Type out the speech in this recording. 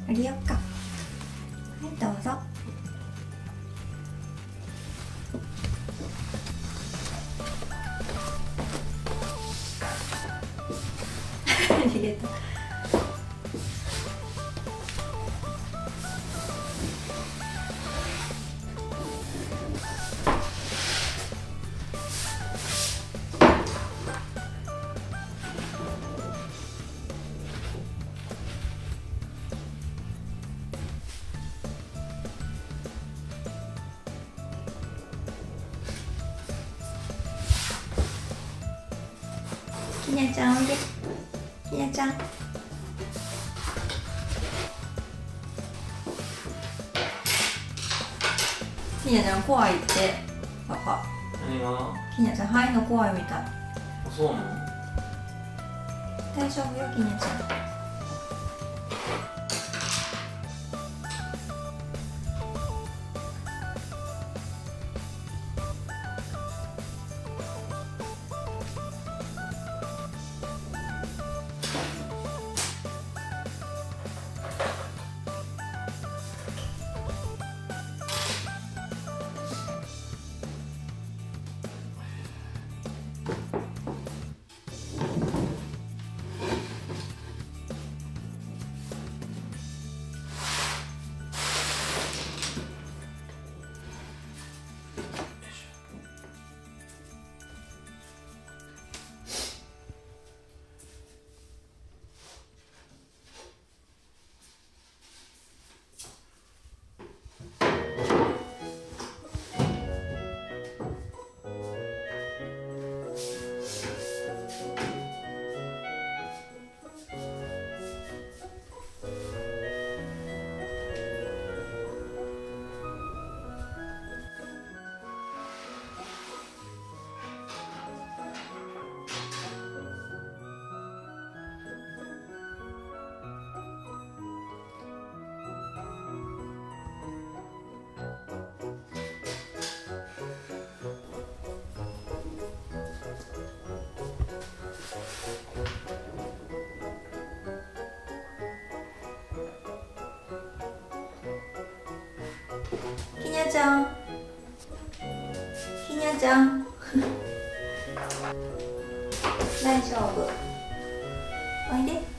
降りよっか。はいどうぞ。逃げた。きなちゃんおいで。きなちゃん。きなちゃん怖いってパパ。 何が？ きなちゃん入るの怖いみたい。 そうなの？ 大丈夫よきなちゃん。きにゃちゃん、きにゃちゃん大丈夫、おいで。